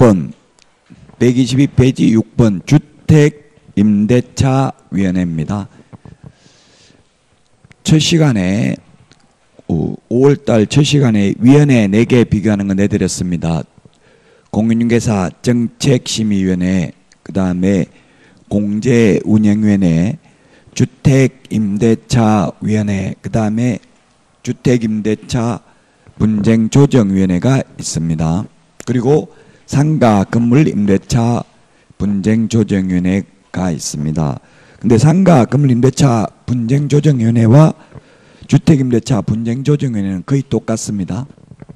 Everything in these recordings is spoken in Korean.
6번 122페이지 6번 주택임대차위원회입니다. 첫 시간에 5월달 첫 시간에 위원회 4개 비교하는 거 내드렸습니다. 공인중개사 정책심의위원회, 그 다음에 공제운영위원회, 주택임대차위원회, 그 다음에 주택임대차 분쟁조정위원회가 있습니다. 그리고 상가 건물임대차 분쟁조정위원회가 있습니다. 근데 상가 건물임대차 분쟁조정위원회와 주택임대차 분쟁조정위원회는 거의 똑같습니다.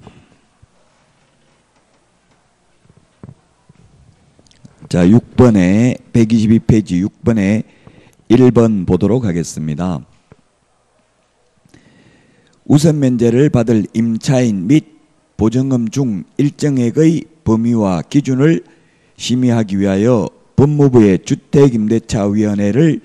자, 6번에 122페이지 6번에 1번 보도록 하겠습니다. 우선 면제를 받을 임차인 및 보증금 중 일정액의 범위와 기준을 심의하기 위하여 법무부의 주택임대차위원회를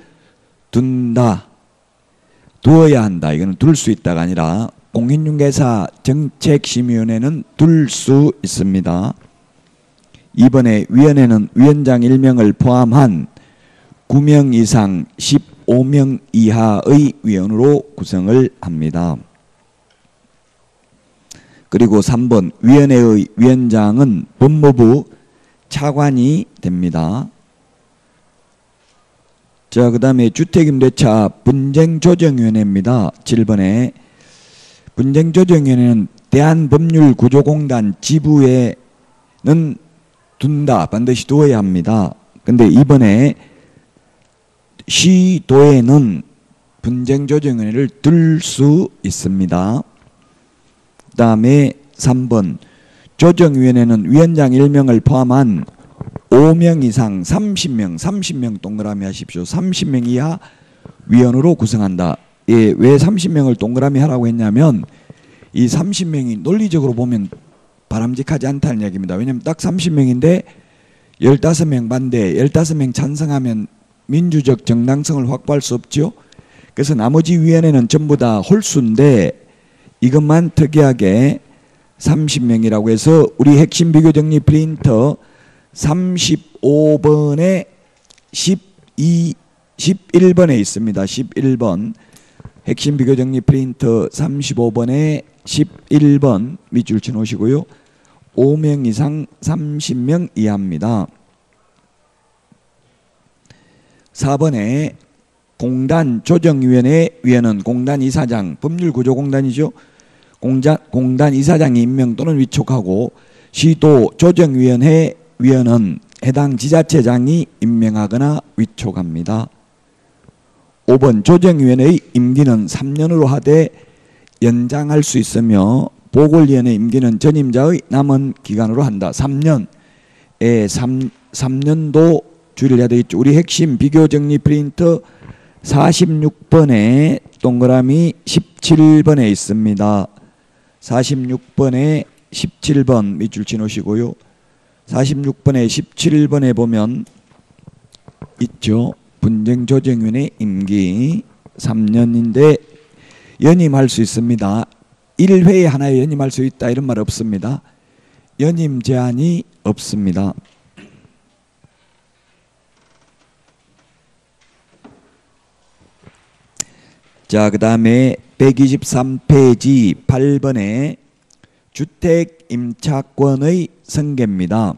두어야 한다. 이거는 둘 수 있다가 아니라 공인중개사 정책심의위원회는 둘 수 있습니다. 이번에 위원회는 위원장 1명을 포함한 9명 이상 15명 이하의 위원으로 구성을 합니다. 그리고 3번 위원회의 위원장은 법무부 차관이 됩니다. 자, 그 다음에 주택임대차 분쟁조정위원회입니다. 7번에 분쟁조정위원회는 대한법률구조공단 지부에는 반드시 두어야 합니다. 근데 이번에 시도에는 분쟁조정위원회를 둘 수 있습니다. 그 다음에 3번 조정위원회는 위원장 1명을 포함한 5명 이상 30명 동그라미 하십시오. 30명 이하 위원으로 구성한다. 예, 왜 30명을 동그라미 하라고 했냐면 이 30명이 논리적으로 보면 바람직하지 않다는 얘기입니다. 왜냐하면 딱 30명인데 15명 반대, 15명 찬성하면 민주적 정당성을 확보할 수 없죠. 그래서 나머지 위원회는 전부 다 홀수인데 이것만 특이하게 30명이라고 해서 우리 핵심 비교정리 프린터 35번에 11번에 있습니다. 11번 핵심 비교정리 프린터 35번에 11번 밑줄 쳐놓으시고요. 5명 이상 30명 이하입니다. 4번에 공단조정위원회 위원은 공단 이사장, 법률구조공단이죠. 공단 이사장이 임명 또는 위촉하고 시도 조정위원회 위원은 해당 지자체장이 임명하거나 위촉합니다. 5번 조정위원회의 임기는 3년으로 하되 연장할 수 있으며 보궐위원회 임기는 전임자의 남은 기간으로 한다. 3년에 3년도 주의를 해야 되겠죠. 우리 핵심 비교정리 프린터 46번에 동그라미 17번에 있습니다. 46번에 17번 밑줄 쳐놓으시고요. 46번에 17번에 보면 있죠. 분쟁조정위원회 임기 3년인데 연임할 수 있습니다. 1회에 하나에 연임할 수 있다 이런 말 없습니다. 연임 제한이 없습니다. 자, 그 다음에 123페이지 8번에 주택임차권의 승계입니다.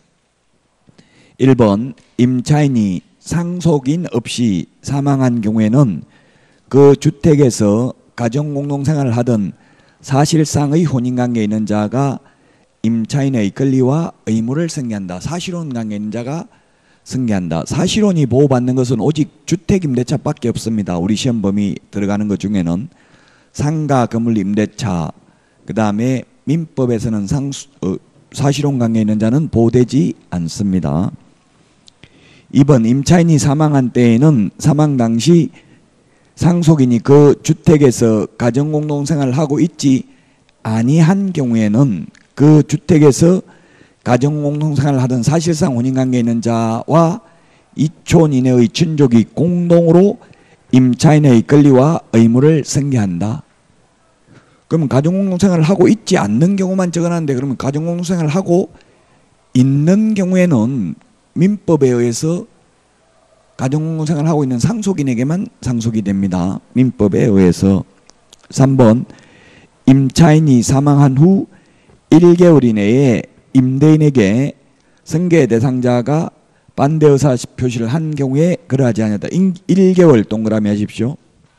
1번 임차인이 상속인 없이 사망한 경우에는 그 주택에서 가정공동생활을 하던 사실상의 혼인관계에 있는 자가 임차인의 권리와 의무를 승계한다. 사실혼 관계에 있는 자가 승계한다. 사실혼이 보호받는 것은 오직 주택임대차밖에 없습니다. 우리 시험 범위 들어가는 것 중에는 상가 건물임대차, 그 다음에 민법에서는 사실혼 관계에 있는 자는 보호되지 않습니다. 2번 임차인이 사망한 때에는 사망 당시 상속인이 그 주택에서 가정공동생활을 하고 있지 아니한 경우에는 그 주택에서 가정공동생활을 하던 사실상 혼인관계에 있는 자와 이촌 이내의 친족이 공동으로 임차인의 권리와 의무를 승계한다. 그러면 가정공동생활을 하고 있지 않는 경우만 적어놨는데 그러면 가정공동생활을 하고 있는 경우에는 민법에 의해서 가정공동생활을 하고 있는 상속인에게만 상속이 됩니다. 민법에 의해서. 3번 임차인이 사망한 후 1개월 이내에 임대인에게 승계 대상자가 반대 의사 표시를 한 경우에 그러하지 않았다. 1개월 동그라미 하십시오.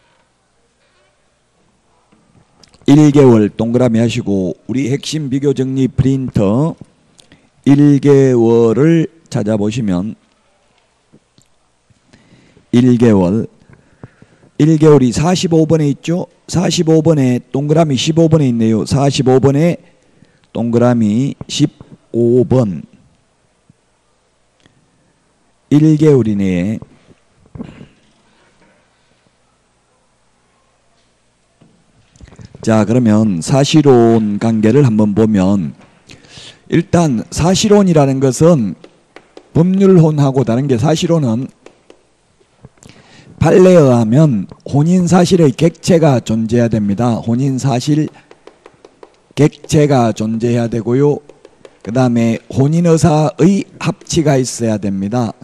1개월 동그라미 하시고 우리 핵심 비교 정리 프린터 1개월을 찾아보시면 1개월이 45번에 있죠. 45번에 동그라미 15번에 있네요. 45번에 동그라미 15번 1개월 이내에 자 그러면 사실혼 관계를 한번 보면 일단 사실혼이라는 것은 법률혼하고 다른 게 사실혼은 판례에 의하면 혼인사실의 객체가 존재해야 됩니다. 혼인사실 객체가 존재해야 되고요. 그 다음에 혼인의사의 합치가 있어야 됩니다.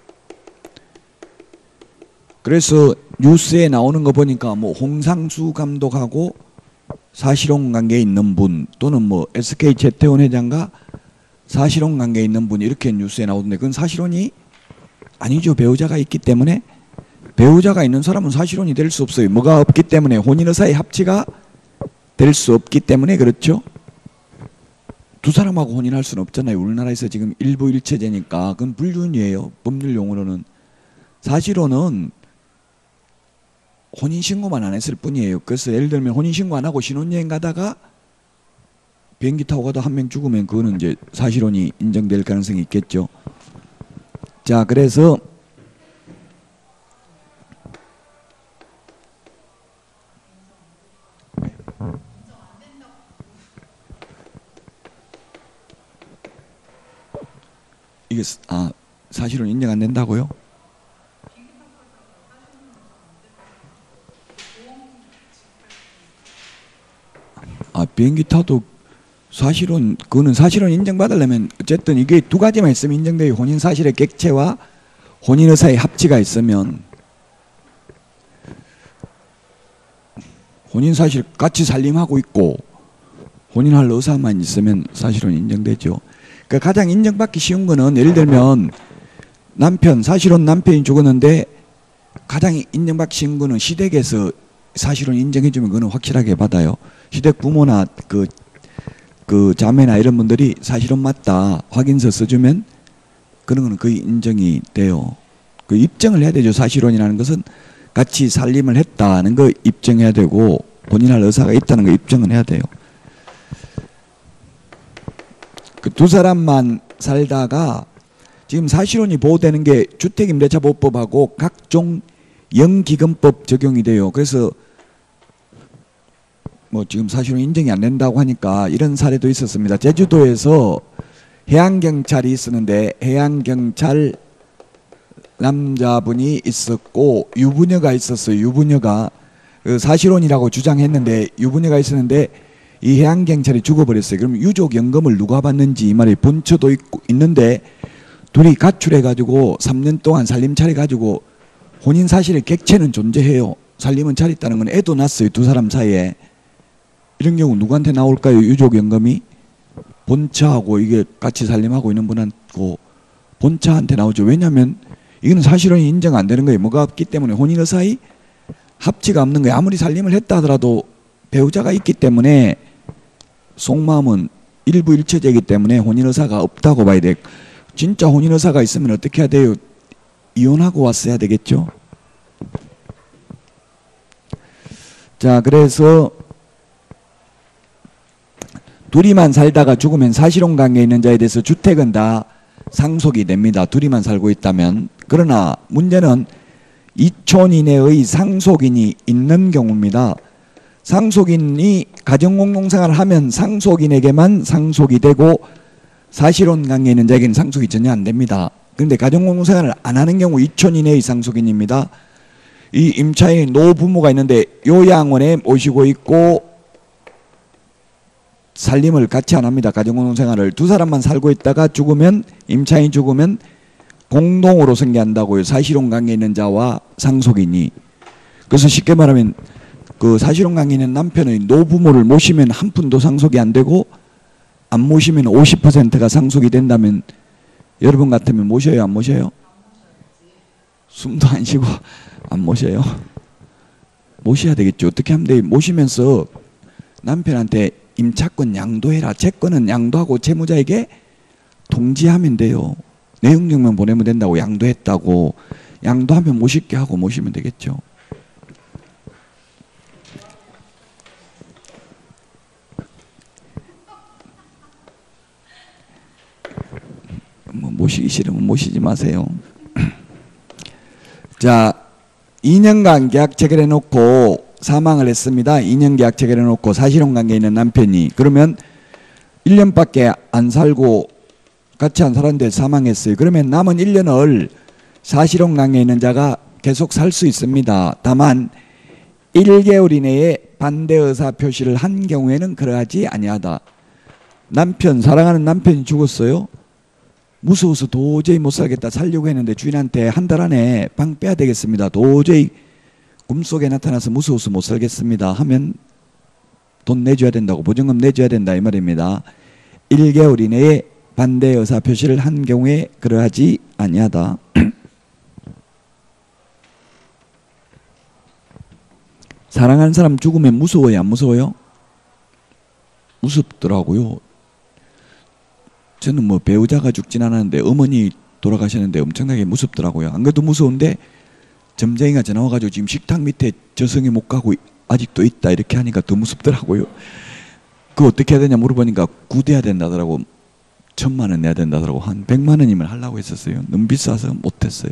그래서 뉴스에 나오는 거 보니까 뭐 홍상수 감독하고 사실혼 관계에 있는 분 또는 뭐 SK 재태원 회장과 사실혼 관계에 있는 분 이렇게 뉴스에 나오던데 그건 사실혼이 아니죠. 배우자가 있기 때문에 배우자가 있는 사람은 사실혼이 될 수 없어요. 뭐가 없기 때문에 혼인의사의 합치가 될 수 없기 때문에 그렇죠. 두 사람하고 혼인할 수는 없잖아요. 우리나라에서 지금 일부일체제니까 그건 불륜이에요. 법률 용어로는. 사실혼은 혼인신고만 안 했을 뿐이에요. 그래서 예를 들면 혼인신고 안 하고 신혼여행 가다가 비행기 타고 가다 한 명 죽으면 그거는 이제 사실혼이 인정될 가능성이 있겠죠. 자 그래서 이게 사실은 인정 안 된다고요? 비행기 타도 사실은 그거는 사실은 인정받으려면 어쨌든 이게 두 가지만 있으면 인정돼요. 혼인 사실의 객체와 혼인 의사의 합치가 있으면 혼인 사실 같이 살림하고 있고 혼인할 의사만 있으면 사실은 인정되죠. 그러니까 가장 인정받기 쉬운 거는 예를 들면 사실혼 남편이 죽었는데 가장 인정받기 쉬운 거는 시댁에서 사실혼 인정해주면 그거는 확실하게 받아요. 시댁 부모나 그 자매나 이런 분들이 사실혼 맞다 확인서 써주면 그런 거는 거의 인정이 돼요. 그 입증을 해야 되죠. 사실혼이라는 것은 같이 살림을 했다는 거 입증해야 되고 본인할 의사가 있다는 거 입증을 해야 돼요. 그 두 사람만 살다가 지금 사실혼이 보호되는 게 주택임대차보호법하고 각종 영기금법 적용이 돼요. 그래서 뭐 지금 사실은 인정이 안 된다고 하니까 이런 사례도 있었습니다. 제주도에서 해양경찰이 있었는데 해양경찰 남자분이 있었고 유부녀가 있었어요. 유부녀가 그 사실혼이라고 주장했는데 유부녀가 있었는데 이 해양경찰이 죽어버렸어요. 그럼 유족연금을 누가 받는지 이 말이 본처도 있는데 둘이 가출해가지고 3년 동안 살림 차려가지고 혼인 사실의 객체는 존재해요. 살림은 차렸다는 건 애도 낳았어요. 두 사람 사이에. 이런 경우 누구한테 나올까요? 유족연금이 본처하고 이게 같이 살림하고 있는 분하고 본처한테 나오죠. 왜냐하면 이건 사실혼이 인정 안 되는 거예요. 뭐가 없기 때문에 혼인의 사이 합치가 없는 거예요. 아무리 살림을 했다 하더라도 배우자가 있기 때문에 속마음은 일부 일체제이기 때문에 혼인의사가 없다고 봐야 돼. 진짜 혼인의사가 있으면 어떻게 해야 돼요? 이혼하고 왔어야 되겠죠. 자 그래서 둘이만 살다가 죽으면 사실혼 관계에 있는 자에 대해서 주택은 다 상속이 됩니다. 둘이만 살고 있다면. 그러나 문제는 2촌 이내의 상속인이 있는 경우입니다. 상속인이 가정공동생활을 하면 상속인에게만 상속이 되고 사실혼 관계에 있는 자에게는 상속이 전혀 안 됩니다. 그런데 가정공동생활을 안 하는 경우 2촌 이내의 상속인입니다. 이 임차인 노부모가 있는데 요양원에 모시고 있고 살림을 같이 안 합니다. 가정공동생활을. 두 사람만 살고 있다가 죽으면, 임차인이 죽으면 공동으로 승계한다고요. 사실혼 관계에 있는 자와 상속인이. 그래서 쉽게 말하면 그 사실혼 관계에 있는 남편의 노부모를 모시면 한 푼도 상속이 안 되고, 안 모시면 50%가 상속이 된다면 여러분 같으면 모셔요, 안 모셔요? 숨도 안 쉬고 안 모셔요? 모셔야 되겠죠. 어떻게 하면 돼요? 모시면서 남편한테 임차권 양도해라. 채권은 양도하고 채무자에게 통지하면 돼요. 내용증명 보내면 된다고. 양도했다고. 양도하면 모실게 하고 모시면 되겠죠. 뭐 모시기 싫으면 모시지 마세요. 자, 2년간 계약 체결해 놓고 사망을 했습니다. 2년 계약 체결해 놓고 사실혼 관계에 있는 남편이. 그러면 1년밖에 안 살고 같이 안 살았는데 사망했어요. 그러면 남은 1년을 사실혼 관계에 있는 자가 계속 살 수 있습니다. 다만 1개월 이내에 반대 의사 표시를 한 경우에는 그러하지 아니하다. 남편, 사랑하는 남편이 죽었어요. 무서워서 도저히 못 살겠다. 살려고 했는데 주인한테 한 달 안에 방 빼야 되겠습니다. 도저히 꿈속에 나타나서 무서워서 못 살겠습니다 하면 돈 내줘야 된다고. 보증금 내줘야 된다 이 말입니다. 1개월 이내에 반대 의사 표시를 한 경우에 그러하지 아니하다. 사랑하는 사람 죽으면 무서워요, 안 무서워요? 무섭더라고요. 저는 뭐 배우자가 죽진 않았는데 어머니 돌아가셨는데 엄청나게 무섭더라고요. 안 그래도 무서운데 점쟁이가 전화 와가지고 지금 식탁 밑에 저승에 못 가고 아직도 있다 이렇게 하니까 더 무섭더라고요. 그거 어떻게 해야 되냐 물어보니까 구대야 된다더라고. 1,000만 원 내야 된다더라고. 한 100만 원이면 하려고 했었어요. 너무 비싸서 못했어요.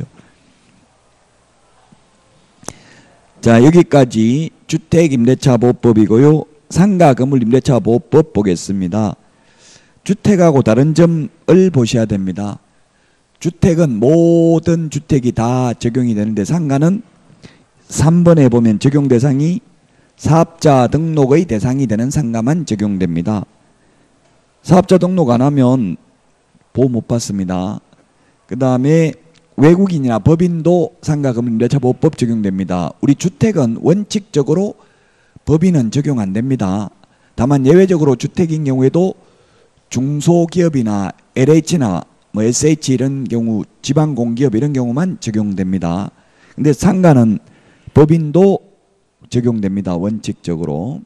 자, 여기까지 주택임대차보호법이고요. 상가건물임대차보호법 보겠습니다. 주택하고 다른 점을 보셔야 됩니다. 주택은 모든 주택이 다 적용이 되는데 상가는 3번에 보면 적용 대상이 사업자 등록의 대상이 되는 상가만 적용됩니다. 사업자 등록 안 하면 보호 못 받습니다. 그 다음에 외국인이나 법인도 상가건물임대차보호법 적용됩니다. 우리 주택은 원칙적으로 법인은 적용 안 됩니다. 다만 예외적으로 주택인 경우에도 중소기업이나 LH나 뭐 SH 이런 경우, 지방공기업 이런 경우만 적용됩니다. 근데 상가는 법인도 적용됩니다. 원칙적으로.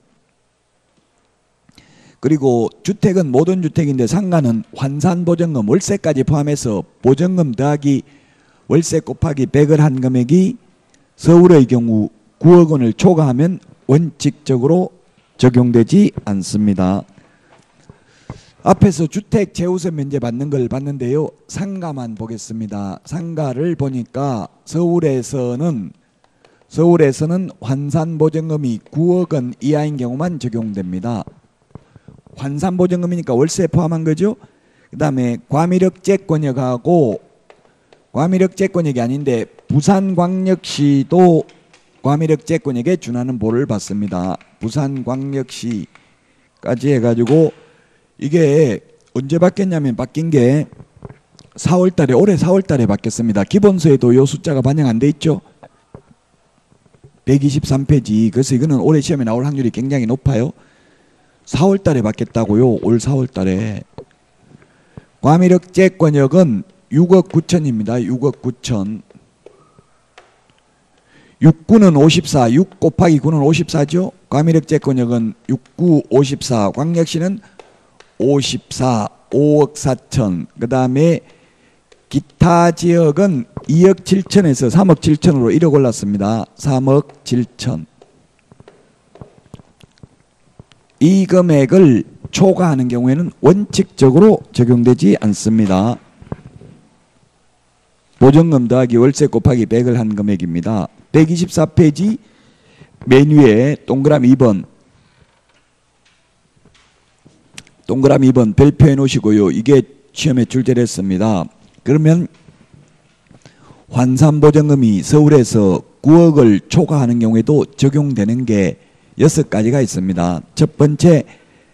그리고 주택은 모든 주택인데 상가는 환산보증금, 월세까지 포함해서 보증금 더하기 월세 곱하기 100을 한 금액이 서울의 경우 9억 원을 초과하면 원칙적으로 적용되지 않습니다. 앞에서 주택 재우선 면제 받는 걸 봤는데요. 상가만 보겠습니다. 상가를 보니까 서울에서는 환산보증금이 9억 원 이하인 경우만 적용됩니다. 환산보증금이니까 월세 포함한 거죠. 그 다음에 과미력제권역하고 과미력제권역이 아닌데 부산광역시도 과미력제권역에 준하는 보를 받습니다. 부산광역시까지 해가지고 이게 언제 바뀌었냐면 바뀐 게 4월달에 올해 4월달에 바뀌었습니다. 기본서에도 이 숫자가 반영 안 돼 있죠. 123페이지. 그래서 이거는 올해 시험에 나올 확률이 굉장히 높아요. 4월달에 바뀌었다고요. 올 4월달에. 과미력제권역은 6억 9천입니다. 6억 9천. 6구는 54, 6 곱하기 9는 54죠. 과미력제권역은 69, 54. 광역시는 54, 5억 4천. 그 다음에 기타 지역은 2억 7천에서 3억 7천으로 1억 올랐습니다. 3억 7천. 이 금액을 초과하는 경우에는 원칙적으로 적용되지 않습니다. 보증금 더하기 월세 곱하기 100을 한 금액입니다. 124페이지 맨 위에 동그라미 2번. 동그라미 2번 별표해 놓으시고요. 이게 시험에 출제됐습니다. 그러면 환산보증금이 서울에서 9억을 초과하는 경우에도 적용되는 게 6가지가 있습니다. 첫 번째,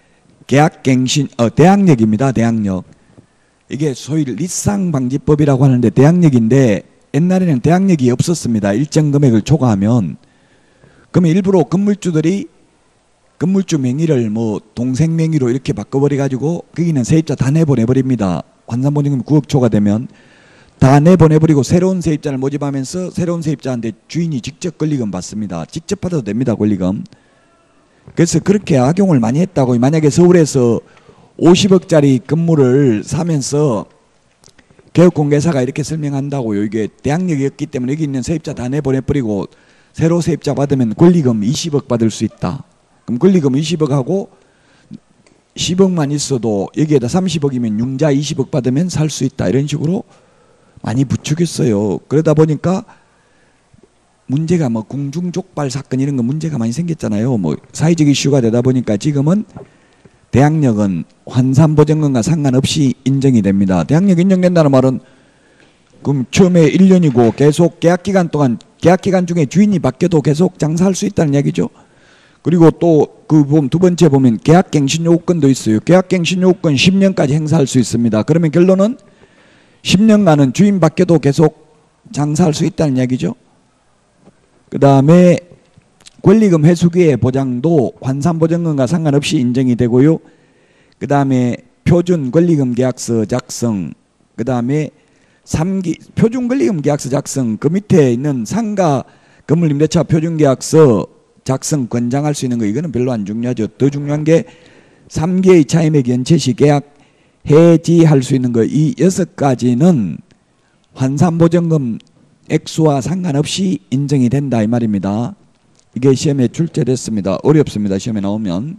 계약갱신 대항력입니다. 대항력. 이게 소위 리쌍방지법이라고 하는데 대항력인데 옛날에는 대항력이 없었습니다. 일정 금액을 초과하면. 그러면 일부러 건물주들이 건물주 명의를 뭐 동생 명의로 이렇게 바꿔버려 가지고 거기는 세입자 다 내보내버립니다. 환산보증금이 9억 초과되면 다 내보내버리고 새로운 세입자를 모집하면서 새로운 세입자한테 주인이 직접 권리금 받습니다. 직접 받아도 됩니다. 권리금. 그래서 그렇게 악용을 많이 했다고. 만약에 서울에서 50억짜리 건물을 사면서 개업공개사가 이렇게 설명한다고요. 이게 대항력이었기 때문에 여기 있는 세입자 다 내보내버리고 새로 세입자 받으면 권리금 20억 받을 수 있다. 그럼 권리금 20억 하고 10억만 있어도 여기에다 30억이면 융자 20억 받으면 살 수 있다. 이런 식으로 많이 부추겼어요. 그러다 보니까 문제가 뭐 궁중족발 사건 이런 거 문제가 많이 생겼잖아요. 뭐 사회적 이슈가 되다 보니까 지금은 대항력은 환산보증금과 상관없이 인정이 됩니다. 대항력 인정된다는 말은 그럼 처음에 1년이고 계속 계약기간 동안 계약기간 중에 주인이 바뀌어도 계속 장사할 수 있다는 얘기죠. 그리고 또 그 두 번째 보면 계약갱신 요건도 있어요. 계약갱신 요건 10년까지 행사할 수 있습니다. 그러면 결론은 10년간은 주인 바뀌어도 계속 장사할 수 있다는 얘기죠. 그 다음에 권리금 회수기의 보장도 환산보증금과 상관없이 인정이 되고요. 그 다음에 표준 권리금 계약서 작성, 그 다음에 3기 표준 권리금 계약서 작성, 그 밑에 있는 상가 건물임대차 표준 계약서 작성 권장할 수 있는 거 이거는 별로 안 중요하죠. 더 중요한 게 3개의 차임액 연체 시 계약 해지할 수 있는 거 이 6가지는 환산보증금 액수와 상관없이 인정이 된다 이 말입니다. 이게 시험에 출제됐습니다. 어렵습니다. 시험에 나오면.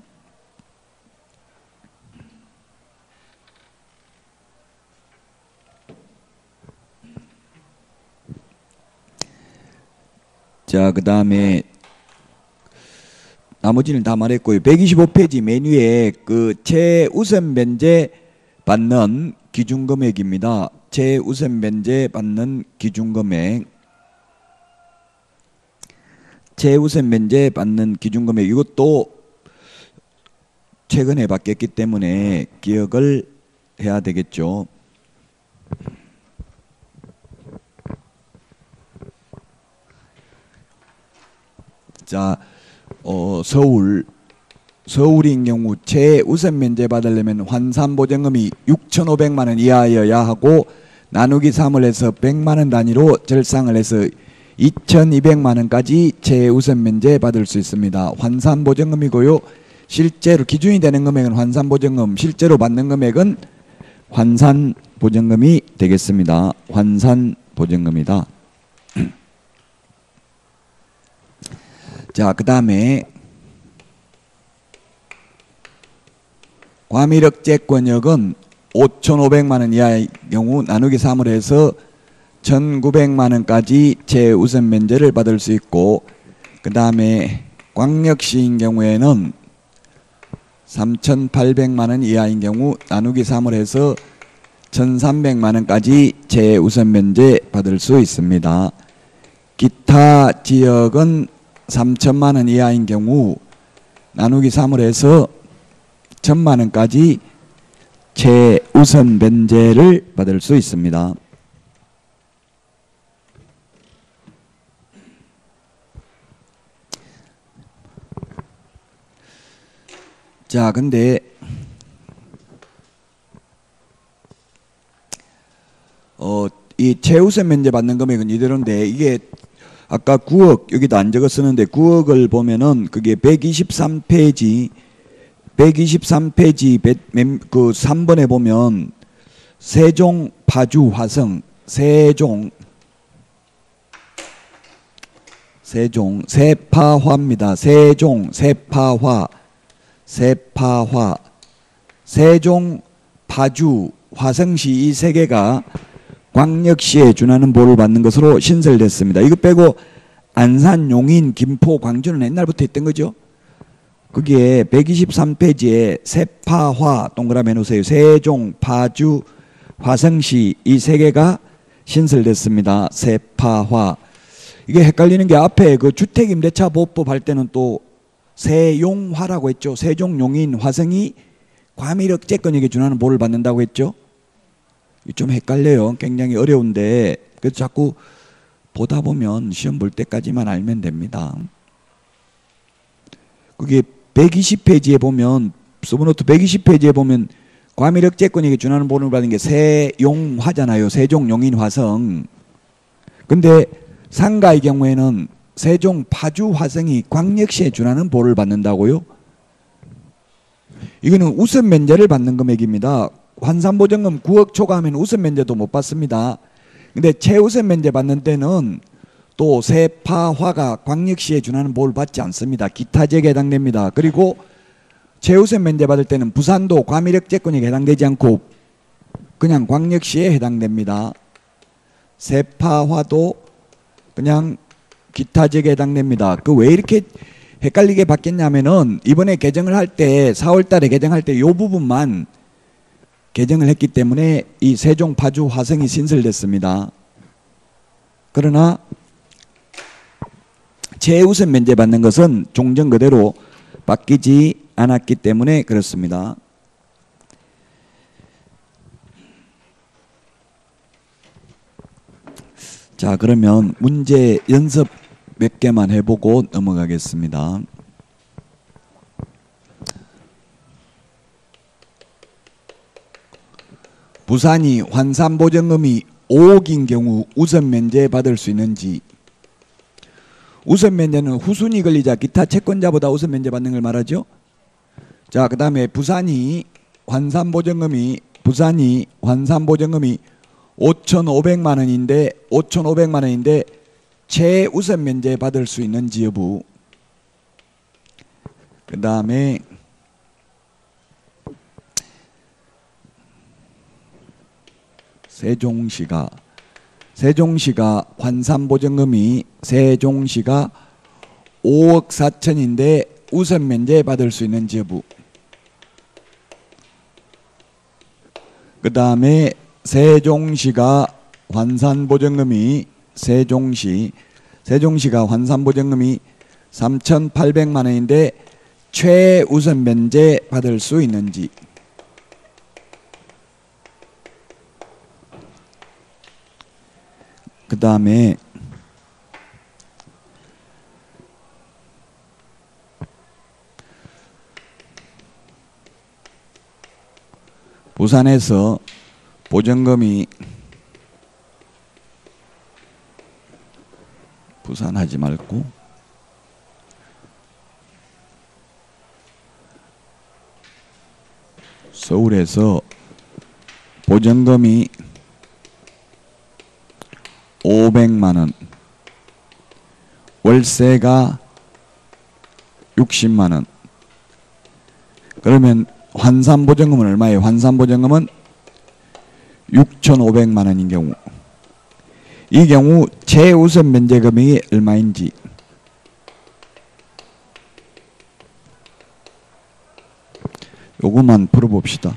자, 그 다음에 나머지는 다 말했고요. 125페이지 메뉴에 그 최우선 면제 받는 기준금액입니다. 최우선 면제 받는 기준금액. 최우선 면제 받는 기준금액 이것도 최근에 바뀌었기 때문에 기억을 해야 되겠죠. 자, 서울인 경우 최우선 면제 받으려면 환산보증금이 6,500만 원 이하여야 하고 나누기 3을 해서 100만 원 단위로 절상을 해서 2,200만 원까지 최우선 면제 받을 수 있습니다. 환산보증금이고요. 실제로 기준이 되는 금액은 환산보증금, 실제로 받는 금액은 환산보증금이 되겠습니다. 환산보증금이다. 자, 그 다음에 과밀억제권역은 5,500만 원 이하의 경우 나누기 3을 해서 1,900만 원까지 최우선 면제를 받을 수 있고, 그 다음에 광역시인 경우에는 3,800만 원 이하인 경우 나누기 3을 해서 1,300만 원까지 최우선 면제 받을 수 있습니다. 기타 지역은 3천만 원 이하인 경우 나누기 3을 해서 1,000만 원까지 최우선 면제를 받을 수 있습니다. 자, 근데 이 최우선 면제 받는 금액은 이대로인데 이게 아까 9억 여기도 안 적었었는데 9억을 보면은 그게 123페이지 그 3번에 보면 세종 파주 화성 세종 세파화입니다. 세종 세파화 세종 파주 화성시 이 세 개가 광역시에 준하는 보호를 받는 것으로 신설됐습니다. 이거 빼고 안산, 용인, 김포, 광주는 옛날부터 있던 거죠. 거기에 123페이지에 세파화 동그라미 해놓으세요. 세종, 파주, 화성시 이 세 개가 신설됐습니다. 세파화. 이게 헷갈리는 게 앞에 그 주택임대차 보호법 할 때는 또 세용화라고 했죠. 세종, 용인, 화성이 과밀억제권익에 준하는 보호를 받는다고 했죠? 좀 헷갈려요. 굉장히 어려운데 그래서 자꾸 보다 보면 시험 볼 때까지만 알면 됩니다. 그게 120페이지에 보면 서브노트 120페이지에 보면 과밀억제권익에 준하는 보호를 받는 게 세용화잖아요. 세종용인화성. 근데 상가의 경우에는 세종 파주화성이 광역시에 준하는 보호를 받는다고요? 이거는 우선 면제를 받는 금액입니다. 환산보증금 9억 초과하면 우선 면제도 못 받습니다. 근데 최우선 면제 받는 때는 또 세파화가 광역시에 준하는 보호를 받지 않습니다. 기타 지역에 해당됩니다. 그리고 최우선 면제 받을 때는 부산도 과밀억제권익에 해당되지 않고 그냥 광역시에 해당됩니다. 세파화도 그냥 기타 지역에 해당됩니다. 그 왜 이렇게 헷갈리게 바뀌었냐면은 이번에 개정을 할 때 4월 달에 개정할 때 이 부분만 개정을 했기 때문에 이 세종 파주 화성이 신설됐습니다. 그러나 최우선 면제 받는 것은 종전 그대로 바뀌지 않았기 때문에 그렇습니다. 자, 그러면 문제 연습 몇 개만 해보고 넘어가겠습니다. 부산이 환산보증금이 5억인 경우 우선 면제 받을 수 있는지. 우선 면제는 후순위 권리자 기타 채권자보다 우선 면제 받는 걸 말하죠. 자, 그 다음에 부산이 환산보증금이 5,500만 원인데 최우선 면제 받을 수 있는지 여부. 그 다음에 세종시가 환산보증금이 세종시가 5억 4천인데 우선 면제 받을 수 있는지 여부. 그 다음에 세종시가 환산보증금이 3,800만 원인데 최우선 면제 받을 수 있는지. 그 다음에 부산에서 보증금이 부산하지 말고 서울에서 보증금이 500만 원, 월세가 60만 원. 그러면 환산보증금은 얼마예요? 환산보증금은 6,500만 원인 경우, 이 경우 최우선 면제 금액이 얼마인지. 요것만 풀어봅시다.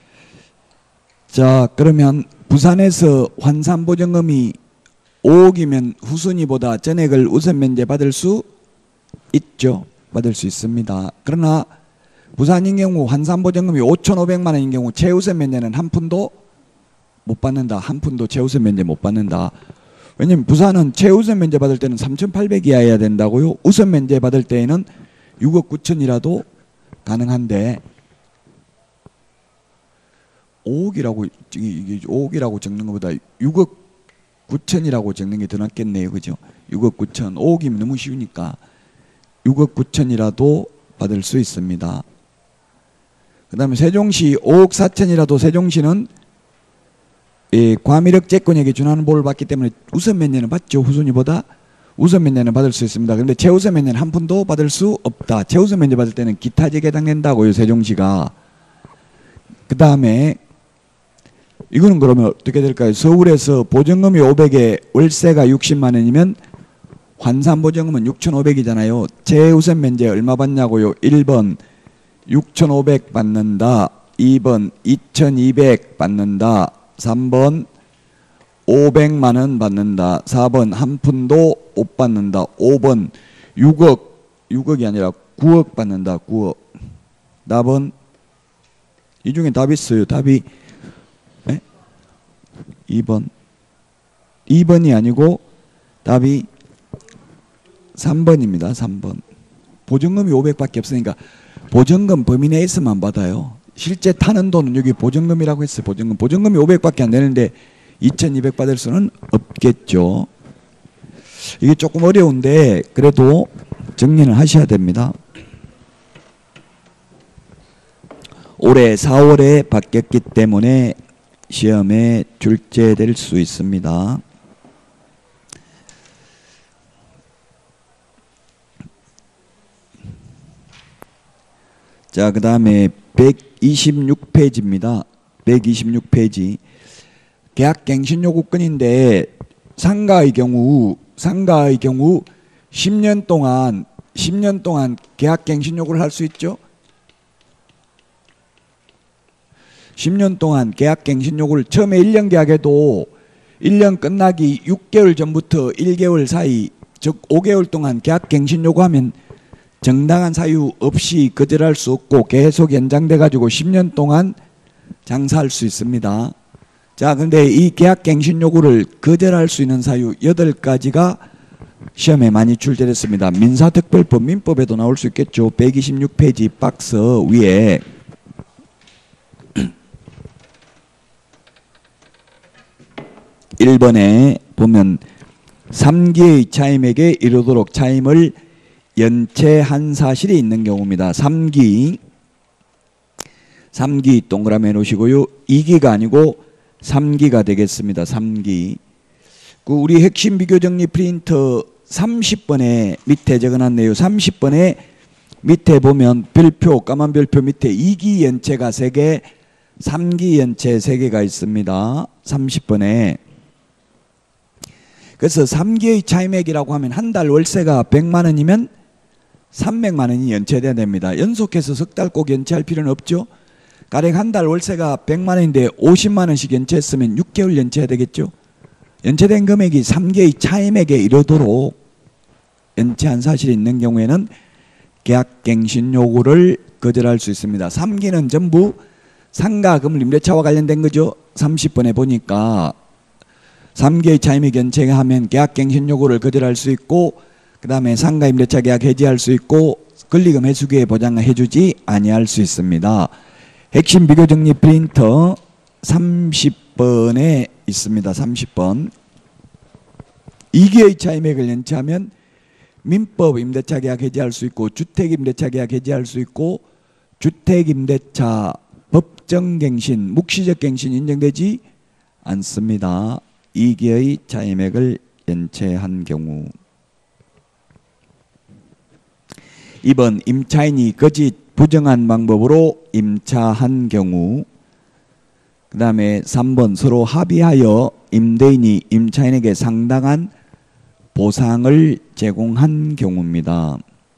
자, 그러면 부산에서 환산보증금이 5억이면 후순위보다 전액을 우선 면제 받을 수 있죠. 받을 수 있습니다. 그러나 부산인 경우 환산보증금이 5,500만 원인 경우 최우선 면제는 한 푼도 못 받는다. 한 푼도 최우선 면제 못 받는다. 왜냐면 부산은 최우선 면제 받을 때는 3,800 이하여야 된다고요. 우선 면제 받을 때에는 6억 9천이라도 가능한데 5억이라고 이게 5억이라고 적는 것보다 6억 9천이라고 적는 게 더 낫겠네요. 그죠? 6억 9천. 5억이면 너무 쉬우니까 6억 9천이라도 받을 수 있습니다. 그 다음에 세종시 5억 4천이라도 세종시는 과밀억제권액에 준하는 보호를 받기 때문에 우선 면제는 받죠. 후순위보다 우선 면제는 받을 수 있습니다. 그런데 최우선 면제는 한 푼도 받을 수 없다. 최우선 면제 받을 때는 기타 지역에 해당된다고요. 세종시가. 그 다음에 이거는 그러면 어떻게 될까요? 서울에서 보증금이 500에 월세가 60만 원이면 환산보증금은 6,500이잖아요. 최우선 면제 얼마 받냐고요? 1번 6,500 받는다. 2번 2,200 받는다. 3번 500만 원 받는다. 4번 한 푼도 못 받는다. 5번 6억이 아니라 9억 받는다. 9억. 답은 이 중에 답이 있어요. 답이 2번. 2번이 아니고 답이 3번입니다. 3번. 보증금이 500밖에 없으니까 보증금 범위 내에서만 받아요. 실제 타는 돈은 여기 보증금이라고 했어요. 보증금이 500밖에 안 되는데 2200 받을 수는 없겠죠. 이게 조금 어려운데 그래도 정리는 하셔야 됩니다. 올해 4월에 바뀌었기 때문에 시험에 출제될 수 있습니다. 자, 그 다음에 126페이지입니다. 126페이지. 계약갱신요구권인데 상가의 경우 10년 동안 계약갱신요구를 할 수 있죠. 10년 동안 계약갱신요구를 처음에 1년 계약해도 1년 끝나기 6개월 전부터 1개월 사이, 즉 5개월 동안 계약갱신요구하면 정당한 사유 없이 거절할 수 없고 계속 연장돼 가지고 10년 동안 장사할 수 있습니다. 자, 근데 이 계약갱신 요구를 거절할 수 있는 사유 8가지가 시험에 많이 출제됐습니다. 민사특별법 민법에도 나올 수 있겠죠. 126페이지 박스 위에 (1번에) 보면 3기의 차임에게 이르도록 차임을 연체한 사실이 있는 경우입니다. 3기 동그라미 해놓으시고요. 2기가 아니고 3기가 되겠습니다. 3기. 그 우리 핵심 비교정리 프린터 30번에 밑에 적어놨네요. 30번에 밑에 보면 별표, 까만 별표 밑에 2기 연체가 3개, 3기 연체 3개가 있습니다. 30번에. 그래서 3기의 차임액이라고 하면 한 달 월세가 100만 원이면 300만 원이 연체돼야 됩니다. 연속해서 석 달 꼭 연체할 필요는 없죠. 가령 한 달 월세가 100만 원인데 50만 원씩 연체했으면 6개월 연체해야 되겠죠. 연체된 금액이 3개의 차임액에 이르도록 연체한 사실이 있는 경우에는 계약갱신 요구를 거절할 수 있습니다. 3기는 전부 상가 건물 임대차와 관련된 거죠. 30번에 보니까 3개의 차임액 연체하면 계약갱신 요구를 거절할 수 있고, 그 다음에 상가 임대차 계약 해지할 수 있고, 권리금 회수기에 보장을 해주지 아니할 수 있습니다. 핵심 비교정리 프린터 30번에 있습니다. 30번. 2개의 차임액을 연체하면 민법 임대차 계약 해지할 수 있고, 주택 임대차 계약 해지할 수 있고, 주택 임대차 법정 갱신, 묵시적 갱신 인정되지 않습니다. 2개의 차임액을 연체한 경우. 2번 임차인이 거짓 부정한 방법으로 임차한 경우. 그 다음에 3번 서로 합의하여 임대인이 임차인에게 상당한 보상을 제공한 경우입니다.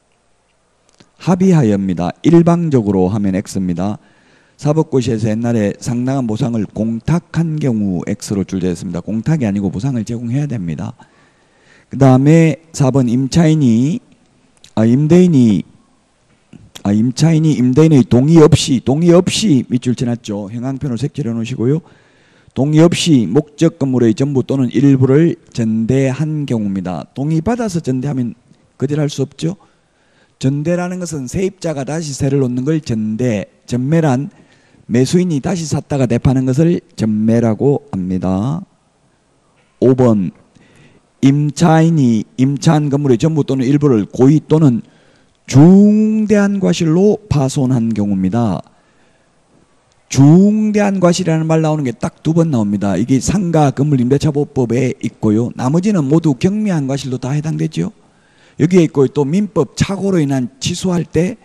합의하여입니다. 일방적으로 하면 X입니다. 사법고시에서 옛날에 상당한 보상을 공탁한 경우 X로 출제했습니다. 공탁이 아니고 보상을 제공해야 됩니다. 그 다음에 4번 임차인이 임대인의 동의 없이 밑줄 쳐놨죠. 행항편을 색칠해 놓으시고요. 동의 없이 목적 건물의 전부 또는 일부를 전대한 경우입니다. 동의받아서 전대하면 거절할 수 없죠. 전대라는 것은 세입자가 다시 세를 놓는 걸 전매란 매수인이 다시 샀다가 대파는 것을 전매라고 합니다. 5번 임차인이 임차한 건물의 전부 또는 일부를 고의 또는 중대한 과실로 파손한 경우입니다. 중대한 과실이라는 말 나오는 게 딱 2번 나옵니다. 이게 상가 건물 임대차보호법에 있고요. 나머지는 모두 경미한 과실도 다 해당되죠. 여기에 있고, 또 민법 착오로 인한 취소할 때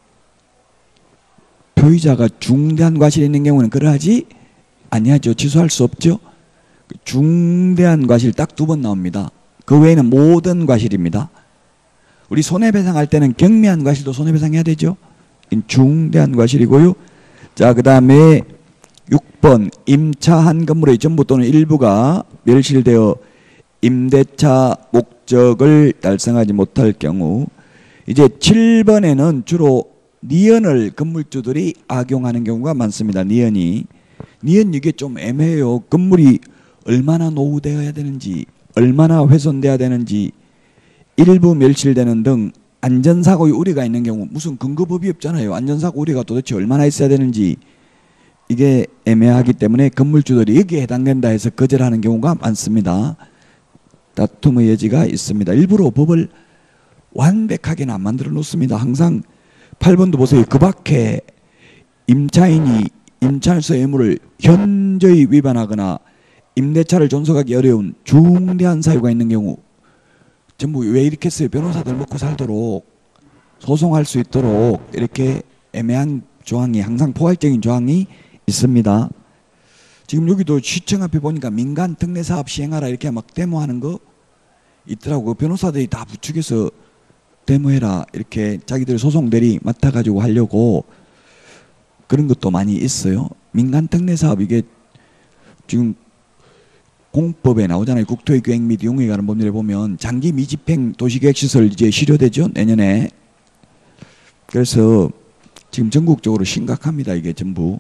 표의자가 중대한 과실이 있는 경우는 그러하지 아니하죠. 취소할 수 없죠. 중대한 과실 딱 2번 나옵니다. 그 외에는 모든 과실입니다. 우리 손해배상할 때는 경미한 과실도 손해배상해야 되죠. 중대한 과실이고요. 자, 그 다음에 6번 임차한 건물의 전부 또는 일부가 멸실되어 임대차 목적을 달성하지 못할 경우. 이제 7번에는 주로 니은을 건물주들이 악용하는 경우가 많습니다. 니은 이게 좀 애매해요. 건물이 얼마나 노후되어야 되는지, 얼마나 훼손돼야 되는지, 일부 멸실되는 등 안전사고의 우려가 있는 경우, 무슨 근거법이 없잖아요. 안전사고 우려가 도대체 얼마나 있어야 되는지 이게 애매하기 때문에 건물주들이 여기에 해당된다 해서 거절하는 경우가 많습니다. 다툼의 여지가 있습니다. 일부러 법을 완벽하게는 안 만들어 놓습니다. 항상 8번도 보세요. 그 밖에 임차인이 임차인서 의무를 현저히 위반하거나 임대차를 존속하기 어려운 중대한 사유가 있는 경우, 전부 왜 이렇게 써요? 변호사들 먹고 살도록, 소송할 수 있도록 이렇게 애매한 조항이, 항상 포괄적인 조항이 있습니다. 지금 여기도 시청 앞에 보니까 민간 특례사업 시행하라 이렇게 막 데모하는 거 있더라고. 변호사들이 다 부축해서 데모해라 이렇게 자기들 소송 대리 맡아가지고 하려고 그런 것도 많이 있어요. 민간 특례사업, 이게 지금 공법에 나오잖아요. 국토의 계획 및 용역에 관한 법률에 보면 장기 미집행 도시계획시설 이제 실효되죠, 내년에. 그래서 지금 전국적으로 심각합니다. 이게 전부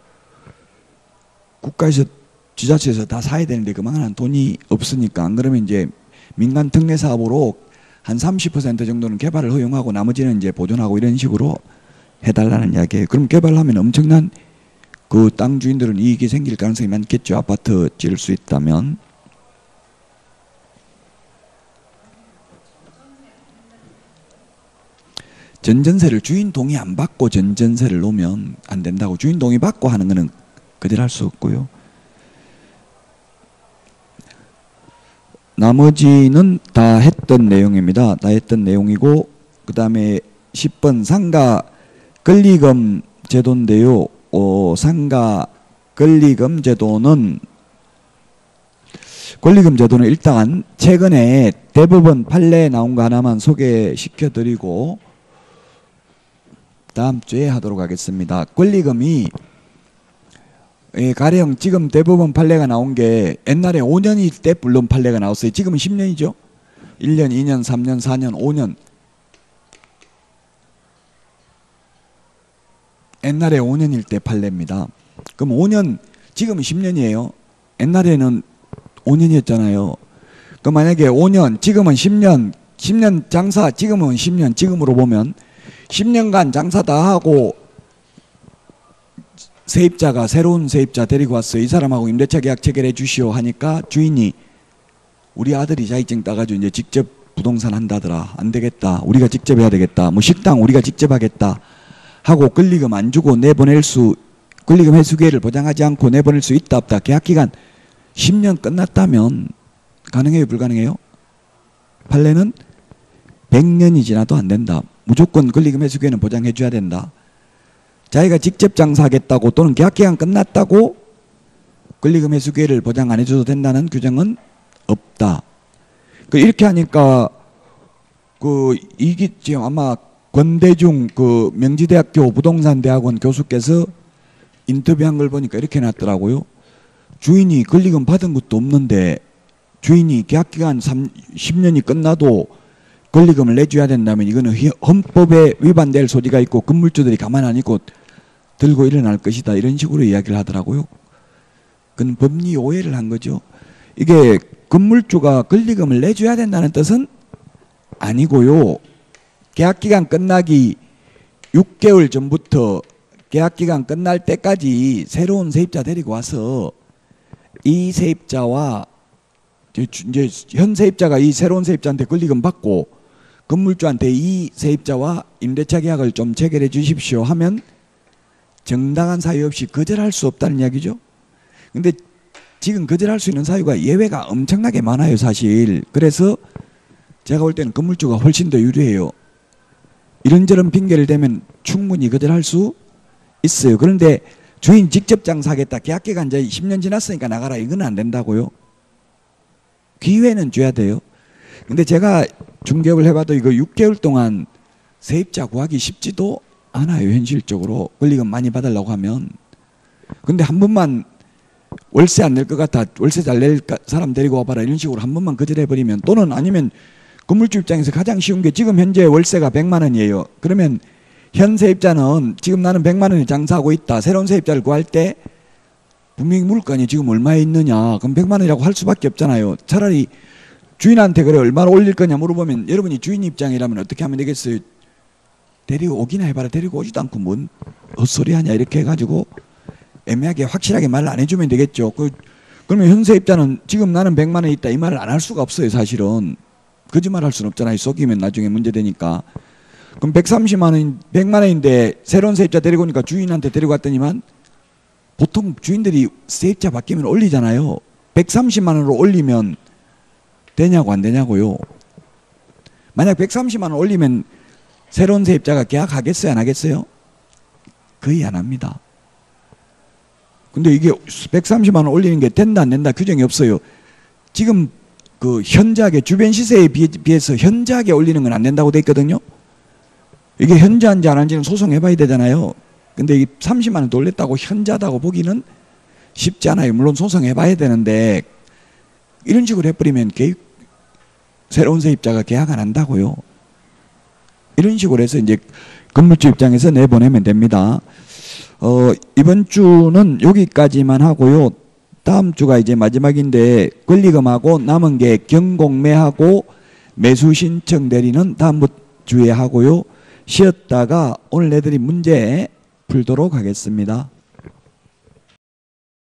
국가에서, 지자체에서 다 사야 되는데 그만한 돈이 없으니까. 안 그러면 이제 민간 특례 사업으로 한 30% 정도는 개발을 허용하고 나머지는 이제 보존하고 이런 식으로 해달라는 이야기예요. 그럼 개발하면 엄청난 그 땅 주인들은 이익이 생길 가능성이 많겠죠. 아파트 지을 수 있다면. 전전세를 주인 동의 안 받고 전전세를 놓으면 안 된다고. 주인 동의 받고 하는 거는 거절할 수 없고요. 나머지는 다 했던 내용입니다. 다 했던 내용이고, 그 다음에 10번 상가 권리금 제도인데요. 상가 권리금 제도는 일단 최근에 대법원 판례에 나온 거 하나만 소개시켜 드리고 다음 주에 하도록 하겠습니다. 권리금이 가령 지금 대법원 판례가 나온 게 옛날에 5년일 때 물론 판례가 나왔어요. 지금은 10년이죠. 1년, 2년, 3년, 4년, 5년. 옛날에 5년일 때 판례입니다. 그럼 5년, 지금은 10년이에요. 옛날에는 5년이었잖아요. 그럼 만약에 5년, 지금은 10년, 10년 장사, 지금은 10년, 지금으로 보면 10년간 장사 다 하고 세입자가, 새로운 세입자 데리고 왔어요. 이 사람하고 임대차 계약 체결해 주시오 하니까 주인이 우리 아들이 자격증 따가지고 이제 직접 부동산 한다더라. 안 되겠다. 우리가 직접 해야 되겠다. 뭐 식당 우리가 직접 하겠다. 하고 권리금 안 주고 내보낼 수, 권리금 회수 기회를 보장하지 않고 내보낼 수 있다 없다. 계약기간 10년 끝났다면 가능해요, 불가능해요? 판례는 100년이 지나도 안 된다. 무조건 권리금 회수 기회는 보장해 줘야 된다. 자기가 직접 장사하겠다고 또는 계약기간 끝났다고 권리금 회수 기회를 보장 안 해줘도 된다는 규정은 없다. 이렇게 하니까 이게 지금 아마 권대중 명지대학교 부동산대학원 교수께서 인터뷰한 걸 보니까 이렇게 놨더라고요. 주인이 권리금 받은 것도 없는데 주인이 계약기간 10년이 끝나도 권리금을 내줘야 된다면 이거는 헌법에 위반될 소지가 있고 건물주들이 가만 안 있고 들고 일어날 것이다. 이런 식으로 이야기를 하더라고요. 그건 법리 오해를 한 거죠. 이게 건물주가 권리금을 내줘야 된다는 뜻은 아니고요. 계약기간 끝나기 6개월 전부터 계약기간 끝날 때까지 새로운 세입자 데리고 와서 이 세입자와 이제 현 세입자가 이 새로운 세입자한테 권리금 받고 건물주한테 이 세입자와 임대차 계약을 좀 체결해 주십시오 하면 정당한 사유 없이 거절할 수 없다는 이야기죠. 근데 지금 거절할 수 있는 사유가 예외가 엄청나게 많아요, 사실. 그래서 제가 볼 때는 건물주가 훨씬 더 유리해요. 이런저런 핑계를 대면 충분히 거절할 수 있어요. 그런데 주인 직접 장사하겠다. 계약기간 이제 10년 지났으니까 나가라. 이건 안 된다고요. 기회는 줘야 돼요. 근데 제가 중개업을 해봐도 이거 6개월 동안 세입자 구하기 쉽지도 않아요. 현실적으로. 권리금 많이 받으려고 하면. 근데 한 번만 월세 안 낼 것 같아. 월세 잘 낼 사람 데리고 와봐라. 이런 식으로 한 번만 거절해버리면, 또는 아니면 건물주 입장에서 가장 쉬운 게 지금 현재 월세가 100만 원이에요. 그러면 현 세입자는 지금 나는 100만 원에 장사하고 있다. 새로운 세입자를 구할 때 분명히 물건이 지금 얼마에 있느냐. 그럼 100만 원이라고 할 수밖에 없잖아요. 차라리 주인한테 그래 얼마나 올릴 거냐 물어보면 여러분이 주인 입장이라면 어떻게 하면 되겠어요? 데리고 오기나 해봐라. 데리고 오지도 않고 뭔 헛소리 하냐 이렇게 해가지고 애매하게 확실하게 말을 안 해주면 되겠죠. 그러면 현 세입자는 지금 나는 100만 원 있다 이 말을 안 할 수가 없어요. 사실은 거짓말 할 수는 없잖아요. 속이면 나중에 문제되니까. 그럼 100만 원인데 새로운 세입자 데리고 오니까 주인한테 데리고 갔더니만 보통 주인들이 세입자 바뀌면 올리잖아요. 130만 원으로 올리면 되냐고 안 되냐고요. 만약 130만 원 올리면 새로운 세입자가 계약하겠어요 안 하겠어요? 거의 안 합니다. 근데 이게 130만 원 올리는 게 된다 안 된다 규정이 없어요. 지금 그 현저하게 주변 시세에 비해서 현저하게 올리는 건 안 된다고 돼 있거든요. 이게 현저한지 안 한지는 소송해 봐야 되잖아요. 근데 이 30만 원 더 올렸다고 현저하다고 보기는 쉽지 않아요. 물론 소송해 봐야 되는데 이런 식으로 해버리면 새로운 세입자가 계약 안 한다고요. 이런 식으로 해서 이제 건물주 입장에서 내보내면 됩니다. 이번 주는 여기까지만 하고요. 다음 주가 이제 마지막인데 권리금하고 남은 게 경공매하고 매수 신청 대리는 다음 주에 하고요. 쉬었다가 오늘 내드린 문제 풀도록 하겠습니다.